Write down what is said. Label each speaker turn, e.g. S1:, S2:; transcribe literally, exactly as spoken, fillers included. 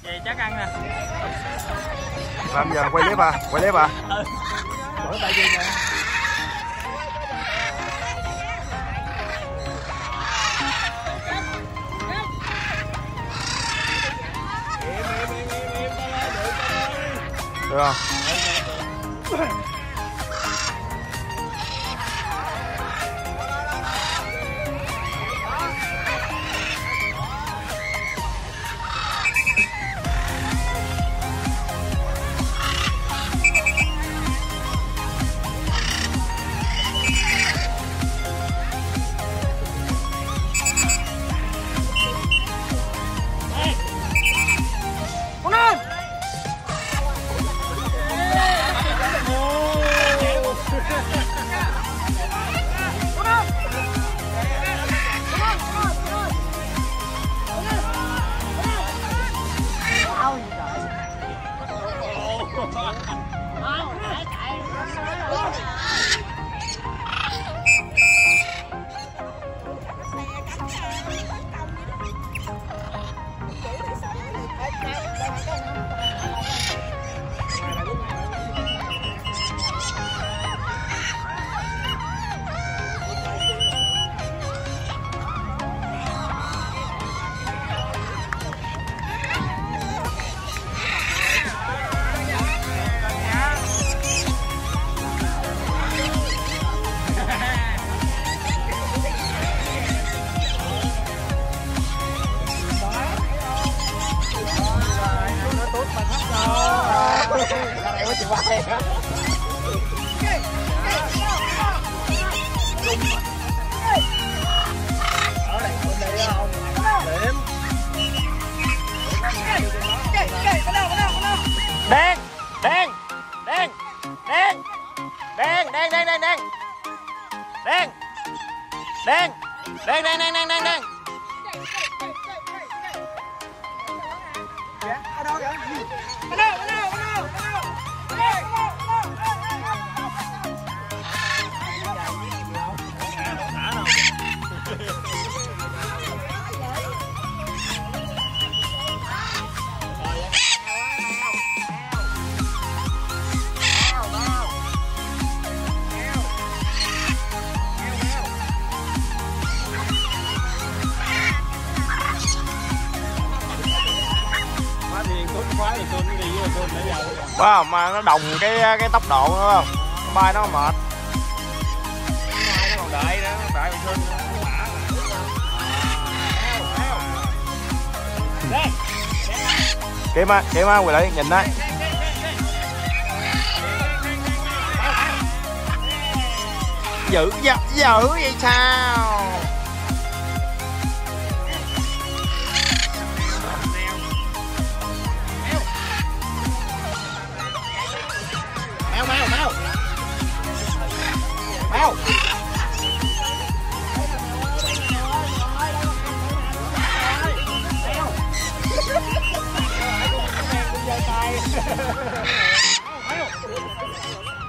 S1: Vậy chắc ăn nè.
S2: Làm giờ quay clip à? Quay clip à?
S1: Ừ. Đổi tay gì nè.
S2: Được không? Đen, đen, đen, đen, đen, đen, đen, đen, đen, đen, đen, đen, đen, đen, đen, đen, đen. Ở đâu vậy? Ở đâu? Ở đâu? Ở đâu? Ở đâu? Wow, mà nó đồng cái cái tốc độ nữa không? Bay nó mệt. Nó còn đợi nữa, nó đợi còn sinh. Kiếm á, kiếm á, quay lại nhìn đấy. Dữ dữ dữ vậy sao? Mèo mèo mèo mèo mèo